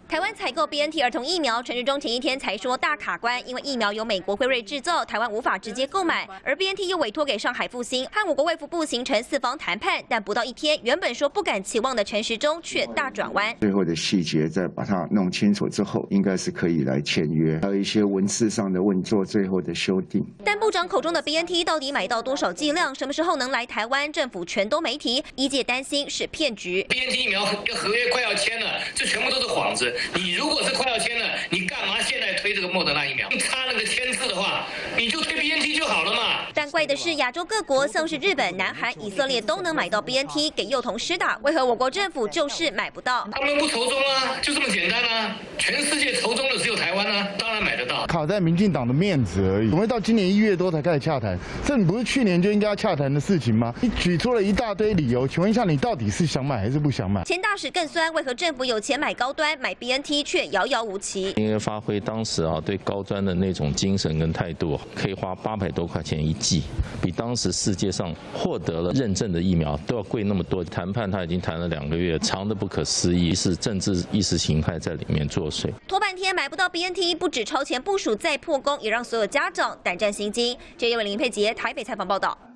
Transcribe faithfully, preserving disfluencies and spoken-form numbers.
台湾采购 B N T 儿童疫苗，陈时中前一天才说大卡关，因为疫苗由美国辉瑞制造，台湾无法直接购买，而 B N T 又委托给上海复星和我国卫福部形成四方谈判，但不到一天，原本说不敢期望的陈时中却大转弯。 最后的细节再把它弄清楚之后，应该是可以来签约，还有一些文字上的问做最后的修订。 但部长口中的 B N T 到底买到多少剂量，什么时候能来台湾，政府全都没提，医界担心是骗局。 B N T 疫苗合约快要签了，这全部都是幌子。你如果是快要签了，你干嘛现在推这个莫德纳疫苗？差那个签字的话，你就推 B N T 就好了嘛。 但怪的是，亚洲各国像是日本、南韩、以色列都能买到 B N T 给幼童施打，为何我国政府就是买不到？ 他们不仇中啊，就这么简单啊！全世界仇中的只有台湾啊，当然买得到。 卡在民进党的面子而已，怎么会到今年一月多才开始洽谈？这你不是去年就应该要洽谈的事情吗？你举出了一大堆理由，请问一下，你到底是想买还是不想买？ 前大使更酸，为何政府有钱买高端，买 B N T 却遥遥无期？ 应该发挥当时啊对高端的那种精神跟态度，可以花八百多块钱一剂，比当时世界上获得了认证的疫苗都要贵那么多。谈判他已经谈了两个月，长得不可思议，是政治意识形态在里面作祟。 拖半天买不到 B N T， 不止超前部署再破功，也让所有家长胆战心惊。这一位林佩杰台北采访报道。